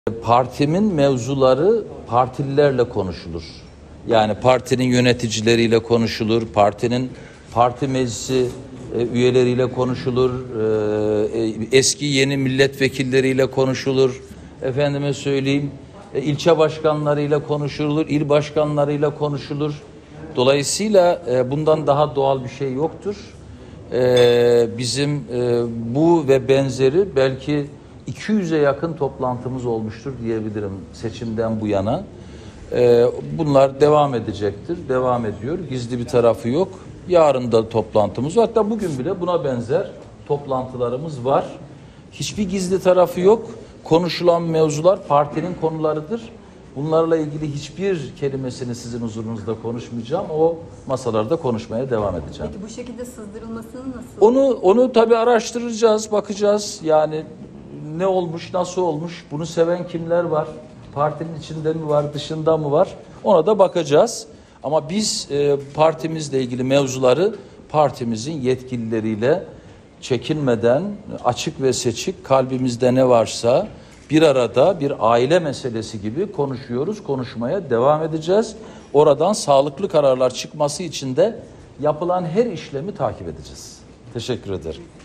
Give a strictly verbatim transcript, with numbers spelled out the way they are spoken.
Partimin mevzuları partililerle konuşulur. Yani partinin yöneticileriyle konuşulur, partinin parti meclisi e, üyeleriyle konuşulur, e, eski yeni milletvekilleriyle konuşulur, efendime söyleyeyim e, ilçe başkanlarıyla konuşulur, il başkanlarıyla konuşulur. Dolayısıyla e, bundan daha doğal bir şey yoktur. E, bizim e, bu ve benzeri belki iki yüze yakın toplantımız olmuştur diyebilirim seçimden bu yana. Ee, bunlar devam edecektir, devam ediyor. Gizli bir tarafı yok. Yarın da toplantımız var. Hatta bugün bile buna benzer toplantılarımız var. Hiçbir gizli tarafı yok. Konuşulan mevzular partinin konularıdır. Bunlarla ilgili hiçbir kelimesini sizin huzurunuzda konuşmayacağım. O masalarda konuşmaya devam edeceğim. Peki bu şekilde sızdırılmasını nasıl? Onu onu tabii araştıracağız, bakacağız. Yani ne olmuş, nasıl olmuş, bunu seven kimler var, partinin içinde mi var, dışında mı var, ona da bakacağız. Ama biz e, partimizle ilgili mevzuları partimizin yetkilileriyle çekinmeden, açık ve seçik, kalbimizde ne varsa bir arada bir aile meselesi gibi konuşuyoruz, konuşmaya devam edeceğiz. Oradan sağlıklı kararlar çıkması için de yapılan her işlemi takip edeceğiz. Teşekkür ederim.